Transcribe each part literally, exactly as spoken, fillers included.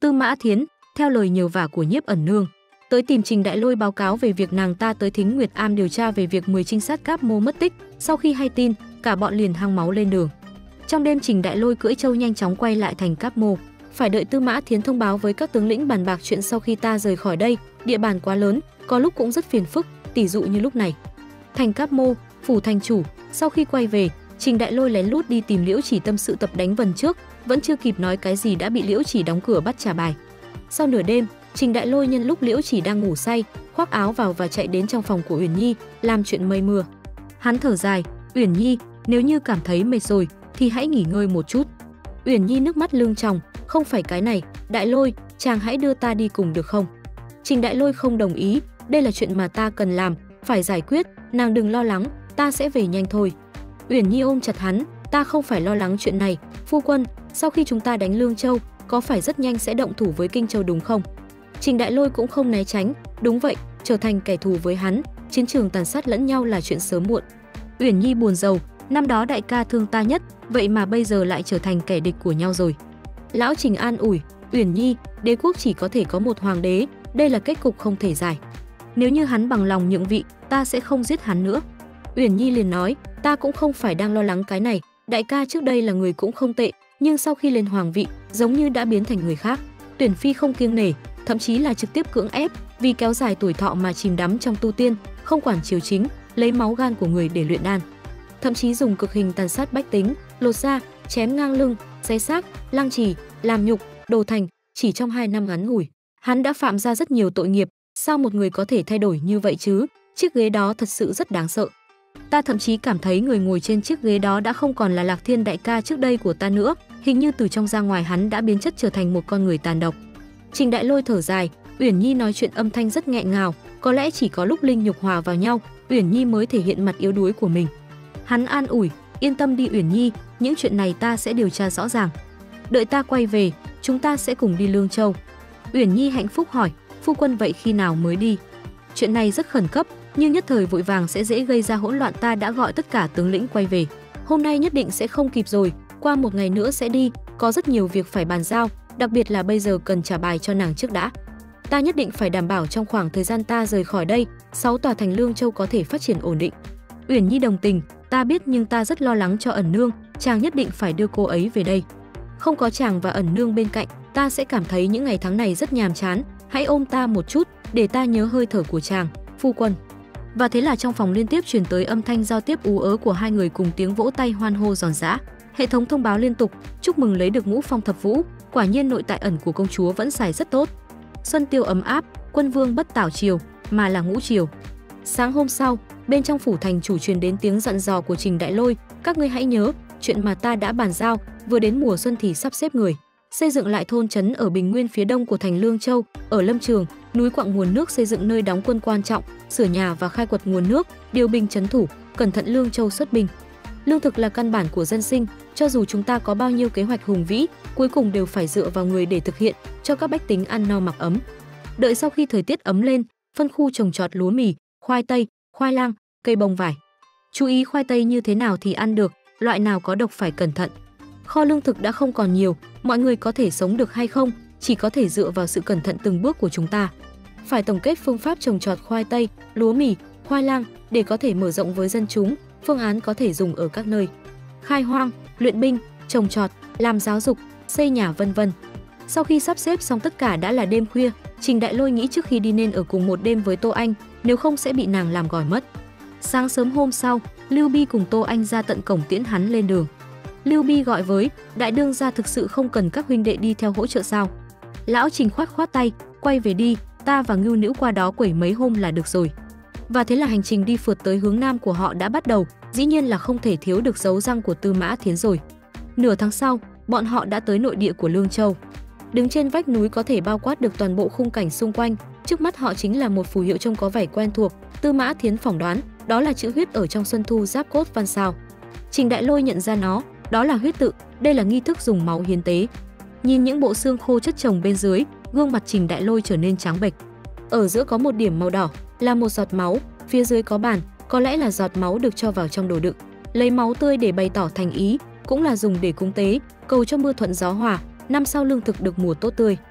Tư Mã Thiến, theo lời nhờ vả của Nhiếp Ẩn Nương, tới tìm Trình Đại Lôi báo cáo về việc nàng ta tới Thính Nguyệt Am điều tra về việc mười trinh sát Cáp Mô mất tích. Sau khi hay tin, cả bọn liền hăng máu lên đường. Trong đêm, Trình Đại Lôi cưỡi trâu nhanh chóng quay lại thành Cáp Mô. Phải đợi Tư Mã Thiến thông báo với các tướng lĩnh bàn bạc chuyện sau khi ta rời khỏi đây, địa bàn quá lớn, có lúc cũng rất phiền phức, tỷ dụ như lúc này. Thành Cáp Mô, phủ thành chủ, sau khi quay về, Trình Đại Lôi lén lút đi tìm Liễu Chỉ tâm sự tập đánh vần trước, vẫn chưa kịp nói cái gì đã bị Liễu Chỉ đóng cửa bắt trả bài. Sau nửa đêm, Trình Đại Lôi nhân lúc Liễu Chỉ đang ngủ say, khoác áo vào và chạy đến trong phòng của Uyển Nhi, làm chuyện mây mưa. Hắn thở dài, "Uyển Nhi, nếu như cảm thấy mệt rồi thì hãy nghỉ ngơi một chút." Uyển Nhi nước mắt lưng tròng, "Không phải cái này, Đại Lôi, chàng hãy đưa ta đi cùng được không?" Trình Đại Lôi không đồng ý, "Đây là chuyện mà ta cần làm, phải giải quyết, nàng đừng lo lắng, ta sẽ về nhanh thôi." Uyển Nhi ôm chặt hắn, "Ta không phải lo lắng chuyện này, phu quân, sau khi chúng ta đánh Lương Châu, có phải rất nhanh sẽ động thủ với Kinh Châu đúng không?" Trình Đại Lôi cũng không né tránh, "Đúng vậy, trở thành kẻ thù với hắn, chiến trường tàn sát lẫn nhau là chuyện sớm muộn." Uyển Nhi buồn rầu, "Năm đó đại ca thương ta nhất, vậy mà bây giờ lại trở thành kẻ địch của nhau rồi." Lão Trình an ủi, "Uyển Nhi, đế quốc chỉ có thể có một hoàng đế, đây là kết cục không thể giải. Nếu như hắn bằng lòng nhượng vị, ta sẽ không giết hắn nữa." Uyển Nhi liền nói, "Ta cũng không phải đang lo lắng cái này, đại ca trước đây là người cũng không tệ, nhưng sau khi lên hoàng vị, giống như đã biến thành người khác. Tuyển phi không kiêng nể, thậm chí là trực tiếp cưỡng ép, vì kéo dài tuổi thọ mà chìm đắm trong tu tiên, không quản triều chính, lấy máu gan của người để luyện đan. Thậm chí dùng cực hình tàn sát bách tính, lột da, chém ngang lưng, xé xác, lăng trì, làm nhục, đồ thành, chỉ trong hai năm ngắn ngủi. Hắn đã phạm ra rất nhiều tội nghiệp, sao một người có thể thay đổi như vậy chứ? Chiếc ghế đó thật sự rất đáng sợ. Ta thậm chí cảm thấy người ngồi trên chiếc ghế đó đã không còn là Lạc Thiên đại ca trước đây của ta nữa, hình như từ trong ra ngoài hắn đã biến chất trở thành một con người tàn độc." Trình Đại Lôi thở dài, Uyển Nhi nói chuyện âm thanh rất nghẹn ngào, có lẽ chỉ có lúc linh nhục hòa vào nhau, Uyển Nhi mới thể hiện mặt yếu đuối của mình. Hắn an ủi, "Yên tâm đi Uyển Nhi, những chuyện này ta sẽ điều tra rõ ràng. Đợi ta quay về, chúng ta sẽ cùng đi Lương Châu." Uyển Nhi hạnh phúc hỏi, "Phu quân vậy khi nào mới đi?" "Chuyện này rất khẩn cấp, nhưng nhất thời vội vàng sẽ dễ gây ra hỗn loạn, ta đã gọi tất cả tướng lĩnh quay về. Hôm nay nhất định sẽ không kịp rồi, qua một ngày nữa sẽ đi, có rất nhiều việc phải bàn giao, đặc biệt là bây giờ cần trả bài cho nàng trước đã. Ta nhất định phải đảm bảo trong khoảng thời gian ta rời khỏi đây, sáu tòa thành Lương Châu có thể phát triển ổn định." Uyển Nhi đồng tình, "Ta biết nhưng ta rất lo lắng cho Ẩn Nương, chàng nhất định phải đưa cô ấy về đây. Không có chàng và Ẩn Nương bên cạnh, ta sẽ cảm thấy những ngày tháng này rất nhàm chán, hãy ôm ta một chút, để ta nhớ hơi thở của chàng, phu quân." Và thế là trong phòng liên tiếp truyền tới âm thanh giao tiếp ú ớ của hai người cùng tiếng vỗ tay hoan hô giòn giã. Hệ thống thông báo liên tục, chúc mừng lấy được ngũ phong thập vũ, quả nhiên nội tại ẩn của công chúa vẫn xài rất tốt. Xuân tiêu ấm áp, quân vương bất tảo triều, mà là ngũ triều. Sáng hôm sau, bên trong phủ thành chủ truyền đến tiếng dặn dò của Trình Đại Lôi, "Các ngươi hãy nhớ, chuyện mà ta đã bàn giao, vừa đến mùa xuân thì sắp xếp người xây dựng lại thôn trấn ở bình nguyên phía đông của thành Lương Châu, ở Lâm Trường, núi quặng nguồn nước, xây dựng nơi đóng quân quan trọng, sửa nhà và khai quật nguồn nước, điều binh trấn thủ, cẩn thận Lương Châu xuất binh. Lương thực là căn bản của dân sinh, cho dù chúng ta có bao nhiêu kế hoạch hùng vĩ, cuối cùng đều phải dựa vào người để thực hiện, cho các bách tính ăn no mặc ấm. Đợi sau khi thời tiết ấm lên, phân khu trồng trọt lúa mì, khoai tây, khoai lang, cây bông vải. Chú ý khoai tây như thế nào thì ăn được, loại nào có độc phải cẩn thận. Kho lương thực đã không còn nhiều, mọi người có thể sống được hay không, chỉ có thể dựa vào sự cẩn thận từng bước của chúng ta. Phải tổng kết phương pháp trồng trọt khoai tây, lúa mì, khoai lang để có thể mở rộng với dân chúng, phương án có thể dùng ở các nơi. Khai hoang, luyện binh, trồng trọt, làm giáo dục, xây nhà vân vân." Sau khi sắp xếp xong tất cả đã là đêm khuya, Trình Đại Lôi nghĩ trước khi đi nên ở cùng một đêm với Tô Anh, nếu không sẽ bị nàng làm gỏi mất. Sáng sớm hôm sau, Lưu Bi cùng Tô Anh ra tận cổng tiễn hắn lên đường. Lưu Bi gọi với, "Đại đương gia thực sự không cần các huynh đệ đi theo hỗ trợ sao?" Lão Trình khoát khoát tay, "Quay về đi, ta và Ngưu Nữ qua đó quẩy mấy hôm là được rồi." Và thế là hành trình đi phượt tới hướng nam của họ đã bắt đầu, dĩ nhiên là không thể thiếu được dấu răng của Tư Mã Thiến rồi. Nửa tháng sau, bọn họ đã tới nội địa của Lương Châu. Đứng trên vách núi có thể bao quát được toàn bộ khung cảnh xung quanh, trước mắt họ chính là một phù hiệu trông có vẻ quen thuộc. Tư Mã Thiến phỏng đoán, đó là chữ huyết ở trong Xuân Thu Giáp Cốt Văn Sao. Trình Đại Lôi nhận ra nó, đó là huyết tự, đây là nghi thức dùng máu hiến tế. Nhìn những bộ xương khô chất chồng bên dưới, gương mặt Trình Đại Lôi trở nên trắng bệch. Ở giữa có một điểm màu đỏ, là một giọt máu, phía dưới có bàn, có lẽ là giọt máu được cho vào trong đồ đựng. Lấy máu tươi để bày tỏ thành ý, cũng là dùng để cúng tế, cầu cho mưa thuận gió hòa, năm sau lương thực được mùa tốt tươi.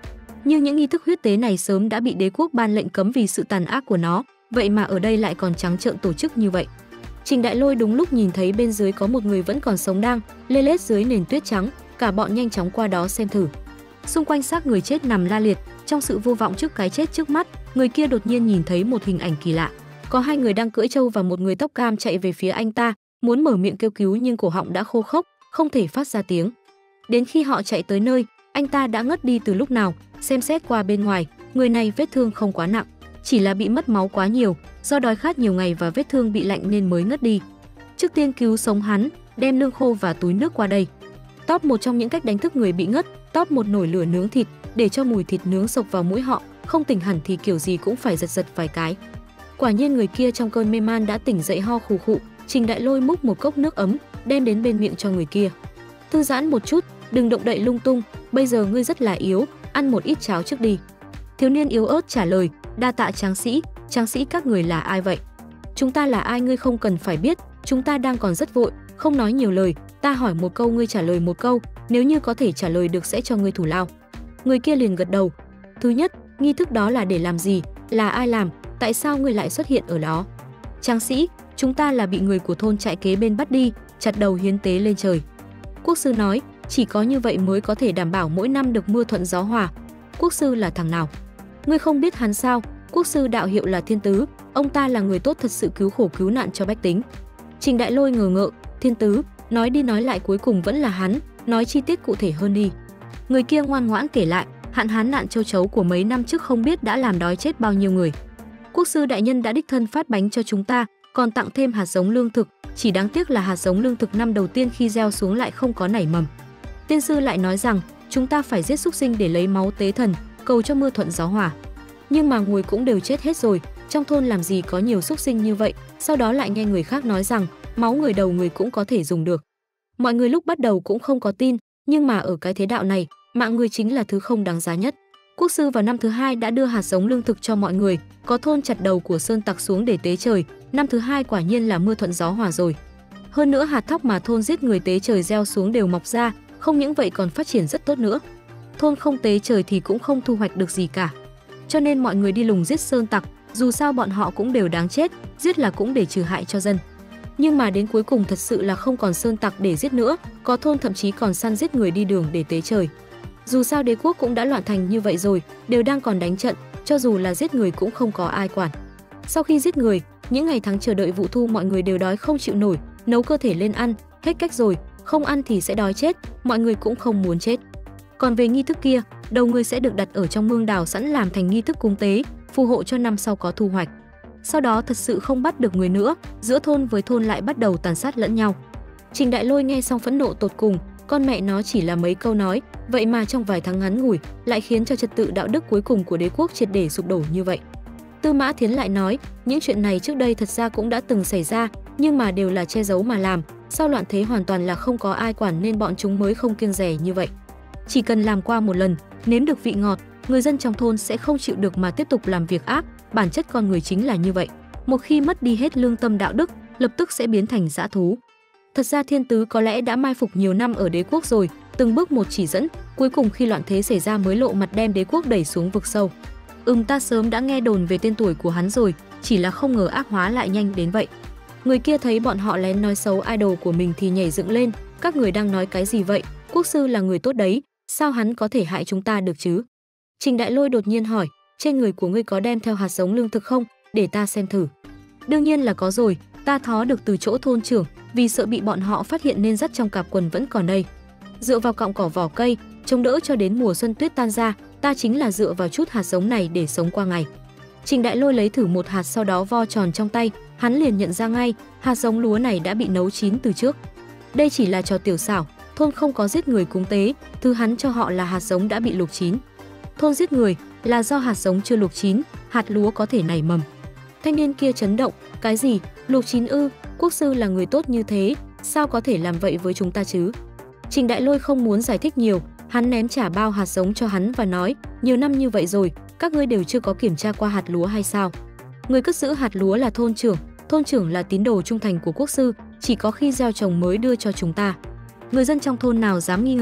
Nhưng những nghi thức huyết tế này sớm đã bị đế quốc ban lệnh cấm vì sự tàn ác của nó, vậy mà ở đây lại còn trắng trợn tổ chức như vậy. Trình Đại Lôi đúng lúc nhìn thấy bên dưới có một người vẫn còn sống đang lê lết dưới nền tuyết trắng, cả bọn nhanh chóng qua đó xem thử. Xung quanh xác người chết nằm la liệt, trong sự vô vọng trước cái chết trước mắt, người kia đột nhiên nhìn thấy một hình ảnh kỳ lạ. Có hai người đang cưỡi trâu và một người tóc cam chạy về phía anh ta, muốn mở miệng kêu cứu nhưng cổ họng đã khô khốc, không thể phát ra tiếng. Đến khi họ chạy tới nơi, anh ta đã ngất đi từ lúc nào. Xem xét qua bên ngoài, người này vết thương không quá nặng, chỉ là bị mất máu quá nhiều, do đói khát nhiều ngày và vết thương bị lạnh nên mới ngất đi. Trước tiên cứu sống hắn, đem lương khô và túi nước qua đây. Top một trong những cách đánh thức người bị ngất, top một nổi lửa nướng thịt, để cho mùi thịt nướng xộc vào mũi họ, không tỉnh hẳn thì kiểu gì cũng phải giật giật vài cái. Quả nhiên người kia trong cơn mê man đã tỉnh dậy ho khù khụ. Trình Đại Lôi múc một cốc nước ấm, đem đến bên miệng cho người kia. Thư giãn một chút, đừng động đậy lung tung, bây giờ ngươi rất là yếu, ăn một ít cháo trước đi. Thiếu niên yếu ớt trả lời, đa tạ tráng sĩ, tráng sĩ các người là ai vậy? Chúng ta là ai ngươi không cần phải biết, chúng ta đang còn rất vội, không nói nhiều lời, ta hỏi một câu ngươi trả lời một câu, nếu như có thể trả lời được sẽ cho ngươi thủ lao. Người kia liền gật đầu. Thứ nhất, nghi thức đó là để làm gì, là ai làm, tại sao ngươi lại xuất hiện ở đó? Tráng sĩ, chúng ta là bị người của thôn trại kế bên bắt đi, chặt đầu hiến tế lên trời. Quốc sư nói, chỉ có như vậy mới có thể đảm bảo mỗi năm được mưa thuận gió hòa. Quốc sư là thằng nào? Ngươi không biết hắn sao? Quốc sư đạo hiệu là Thiên Tứ, ông ta là người tốt thật sự cứu khổ cứu nạn cho bách tính. Trình Đại Lôi ngờ ngợ, Thiên Tứ, nói đi nói lại cuối cùng vẫn là hắn, nói chi tiết cụ thể hơn đi. Người kia ngoan ngoãn kể lại, hạn hán nạn châu chấu của mấy năm trước không biết đã làm đói chết bao nhiêu người. Quốc sư đại nhân đã đích thân phát bánh cho chúng ta, còn tặng thêm hạt giống lương thực, chỉ đáng tiếc là hạt giống lương thực năm đầu tiên khi gieo xuống lại không có nảy mầm. Tiên sư lại nói rằng, chúng ta phải giết súc sinh để lấy máu tế thần, cầu cho mưa thuận gió hòa. Nhưng mà ngùi cũng đều chết hết rồi, trong thôn làm gì có nhiều súc sinh như vậy, sau đó lại nghe người khác nói rằng, máu người đầu người cũng có thể dùng được. Mọi người lúc bắt đầu cũng không có tin, nhưng mà ở cái thế đạo này, mạng người chính là thứ không đáng giá nhất. Quốc sư vào năm thứ hai đã đưa hạt giống lương thực cho mọi người, có thôn chặt đầu của sơn tặc xuống để tế trời, năm thứ hai quả nhiên là mưa thuận gió hòa rồi. Hơn nữa hạt thóc mà thôn giết người tế trời gieo xuống đều mọc ra, không những vậy còn phát triển rất tốt nữa. Thôn không tế trời thì cũng không thu hoạch được gì cả. Cho nên mọi người đi lùng giết sơn tặc, dù sao bọn họ cũng đều đáng chết, giết là cũng để trừ hại cho dân. Nhưng mà đến cuối cùng thật sự là không còn sơn tặc để giết nữa, có thôn thậm chí còn săn giết người đi đường để tế trời. Dù sao đế quốc cũng đã loạn thành như vậy rồi, đều đang còn đánh trận, cho dù là giết người cũng không có ai quản. Sau khi giết người, những ngày tháng chờ đợi vụ thu mọi người đều đói không chịu nổi, nấu cơ thể lên ăn, hết cách rồi, không ăn thì sẽ đói chết, mọi người cũng không muốn chết. Còn về nghi thức kia, đầu người sẽ được đặt ở trong mương đào sẵn làm thành nghi thức cúng tế, phù hộ cho năm sau có thu hoạch. Sau đó thật sự không bắt được người nữa, giữa thôn với thôn lại bắt đầu tàn sát lẫn nhau. Trình Đại Lôi nghe xong phẫn nộ tột cùng, con mẹ nó chỉ là mấy câu nói, vậy mà trong vài tháng ngắn ngủi lại khiến cho trật tự đạo đức cuối cùng của đế quốc triệt để sụp đổ như vậy. Tư Mã Thiến lại nói, những chuyện này trước đây thật ra cũng đã từng xảy ra, nhưng mà đều là che giấu mà làm, sau loạn thế hoàn toàn là không có ai quản nên bọn chúng mới không kiêng dè như vậy. Chỉ cần làm qua một lần, nếm được vị ngọt, người dân trong thôn sẽ không chịu được mà tiếp tục làm việc ác, bản chất con người chính là như vậy. Một khi mất đi hết lương tâm đạo đức, lập tức sẽ biến thành dã thú. Thật ra Thiên Tứ có lẽ đã mai phục nhiều năm ở đế quốc rồi, từng bước một chỉ dẫn, cuối cùng khi loạn thế xảy ra mới lộ mặt đem đế quốc đẩy xuống vực sâu. Ừm, ta sớm đã nghe đồn về tên tuổi của hắn rồi, chỉ là không ngờ ác hóa lại nhanh đến vậy. Người kia thấy bọn họ lén nói xấu idol của mình thì nhảy dựng lên, các người đang nói cái gì vậy? Quốc sư là người tốt đấy, sao hắn có thể hại chúng ta được chứ? Trình Đại Lôi đột nhiên hỏi, trên người của ngươi có đem theo hạt giống lương thực không, để ta xem thử. Đương nhiên là có rồi, ta thó được từ chỗ thôn trưởng, vì sợ bị bọn họ phát hiện nên dắt trong cặp quần vẫn còn đây. Dựa vào cọng cỏ vỏ cây, chống đỡ cho đến mùa xuân tuyết tan ra, ta chính là dựa vào chút hạt giống này để sống qua ngày. Trình Đại Lôi lấy thử một hạt sau đó vo tròn trong tay, hắn liền nhận ra ngay, hạt giống lúa này đã bị nấu chín từ trước. Đây chỉ là trò tiểu xảo, thôn không có giết người cúng tế, thứ hắn cho họ là hạt giống đã bị luộc chín. Thôn giết người là do hạt giống chưa luộc chín, hạt lúa có thể nảy mầm. Thanh niên kia chấn động, cái gì, luộc chín ư? Quốc sư là người tốt như thế, sao có thể làm vậy với chúng ta chứ? Trình Đại Lôi không muốn giải thích nhiều, hắn ném trả bao hạt giống cho hắn và nói, nhiều năm như vậy rồi, các ngươi đều chưa có kiểm tra qua hạt lúa hay sao? Người cất giữ hạt lúa là thôn trưởng, thôn trưởng là tín đồ trung thành của quốc sư, chỉ có khi gieo trồng mới đưa cho chúng ta. Người dân trong thôn nào dám nghi ngờ,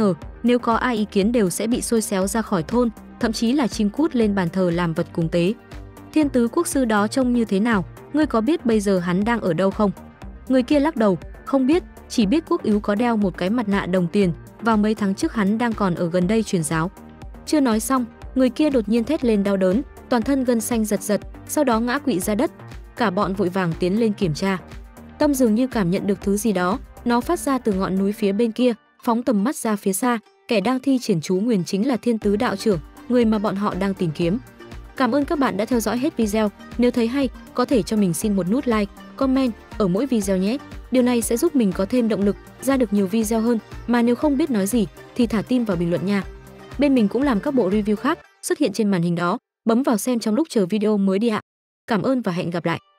Nếu có ai ý kiến đều sẽ bị xôi xéo ra khỏi thôn, thậm chí là chim cút lên bàn thờ làm vật cúng tế. Thiên tứ quốc sư đó trông như thế nào, ngươi có biết bây giờ hắn đang ở đâu không? Người kia lắc đầu, không biết, chỉ biết Quốc Ứ có đeo một cái mặt nạ đồng tiền, vào mấy tháng trước hắn đang còn ở gần đây truyền giáo. Chưa nói xong, người kia đột nhiên thét lên đau đớn, toàn thân gân xanh giật giật, sau đó ngã quỵ ra đất. Cả bọn vội vàng tiến lên kiểm tra. Tâm dường như cảm nhận được thứ gì đó, nó phát ra từ ngọn núi phía bên kia, phóng tầm mắt ra phía xa, kẻ đang thi triển chú nguyền chính là Thiên Tứ đạo trưởng, người mà bọn họ đang tìm kiếm. Cảm ơn các bạn đã theo dõi hết video. Nếu thấy hay, có thể cho mình xin một nút like, comment ở mỗi video nhé. Điều này sẽ giúp mình có thêm động lực ra được nhiều video hơn, mà nếu không biết nói gì thì thả tim vào bình luận nha. Bên mình cũng làm các bộ review khác xuất hiện trên màn hình đó, bấm vào xem trong lúc chờ video mới đi ạ. Cảm ơn và hẹn gặp lại.